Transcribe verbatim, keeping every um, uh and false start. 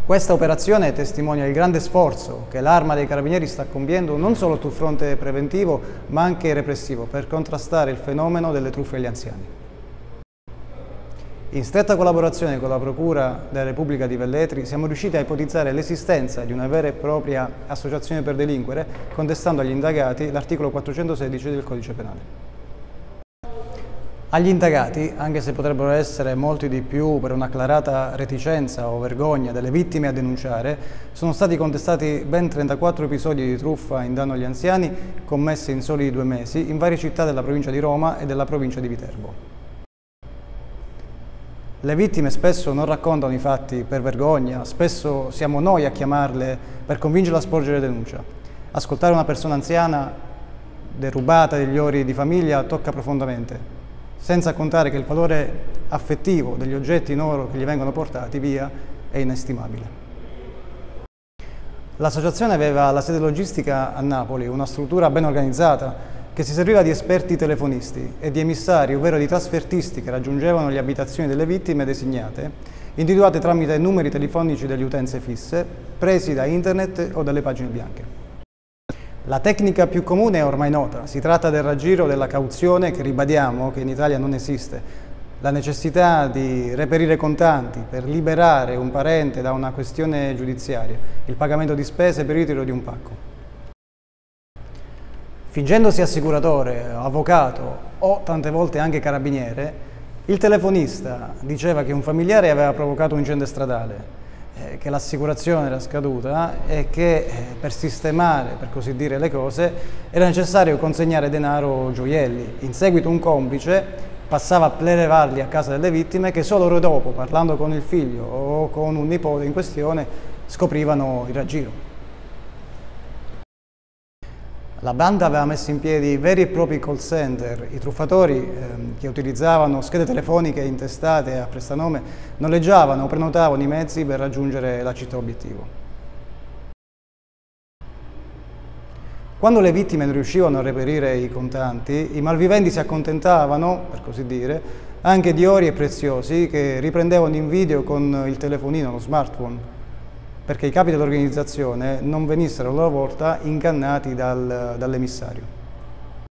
Questa operazione testimonia il grande sforzo che l'Arma dei Carabinieri sta compiendo non solo sul fronte preventivo ma anche repressivo per contrastare il fenomeno delle truffe agli anziani. In stretta collaborazione con la Procura della Repubblica di Velletri siamo riusciti a ipotizzare l'esistenza di una vera e propria associazione per delinquere, contestando agli indagati l'articolo quattrocentosedici del Codice Penale. Agli indagati, anche se potrebbero essere molti di più per un'acclarata reticenza o vergogna delle vittime a denunciare, sono stati contestati ben trentaquattro episodi di truffa in danno agli anziani commessi in soli due mesi in varie città della provincia di Roma e della provincia di Viterbo. Le vittime spesso non raccontano i fatti per vergogna, spesso siamo noi a chiamarle per convincerle a sporgere denuncia. Ascoltare una persona anziana derubata degli ori di famiglia tocca profondamente, senza contare che il valore affettivo degli oggetti in oro che gli vengono portati via è inestimabile. L'associazione aveva la sede logistica a Napoli, una struttura ben organizzata che si serviva di esperti telefonisti e di emissari, ovvero di trasfertisti che raggiungevano le abitazioni delle vittime designate, individuate tramite numeri telefonici delle utenze fisse, presi da internet o dalle pagine bianche. La tecnica più comune è ormai nota, si tratta del raggiro della cauzione che ribadiamo che in Italia non esiste, la necessità di reperire contanti per liberare un parente da una questione giudiziaria, il pagamento di spese per il ritiro di un pacco. Fingendosi assicuratore, avvocato o tante volte anche carabiniere, il telefonista diceva che un familiare aveva provocato un incendio stradale, che l'assicurazione era scaduta e che eh, per sistemare, per così dire, le cose era necessario consegnare denaro o gioielli. In seguito un complice passava a prelevarli a casa delle vittime che solo ore dopo, parlando con il figlio o con un nipote in questione, scoprivano il raggiro. La banda aveva messo in piedi veri e propri call center. I truffatori, ehm, che utilizzavano schede telefoniche intestate a prestanome, noleggiavano o prenotavano i mezzi per raggiungere la città obiettivo. Quando le vittime non riuscivano a reperire i contanti, i malviventi si accontentavano, per così dire, anche di ori e preziosi che riprendevano in video con il telefonino, lo smartphone, perché i capi dell'organizzazione non venissero a loro volta ingannati dal, dall'emissario.